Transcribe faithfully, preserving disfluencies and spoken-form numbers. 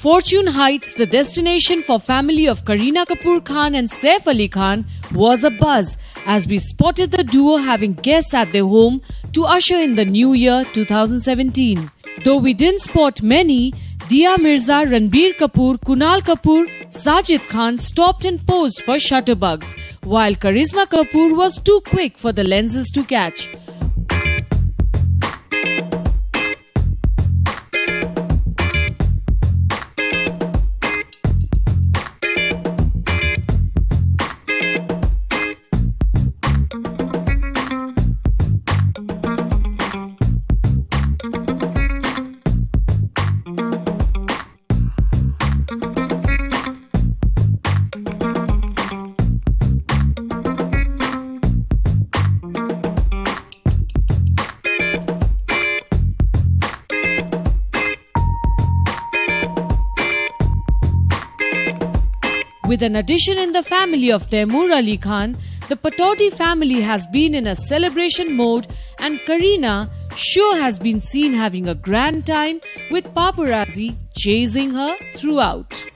Fortune Heights, the destination for family of Kareena Kapoor Khan and Saif Ali Khan, was a buzz as we spotted the duo having guests at their home to usher in the new year two thousand seventeen. Though we didn't spot many, DiaMirza, Ranbir Kapoor, KunalKapoorSajid Khan stopped and posed for shutterbugs, while Kareena Kapoor was too quick for the lenses to catch. With an addition in the family of Taimur Ali Khan, the Patodi family has been in a celebration mode, and Kareena sure has been seen having a grand time with paparazzi chasing her throughout.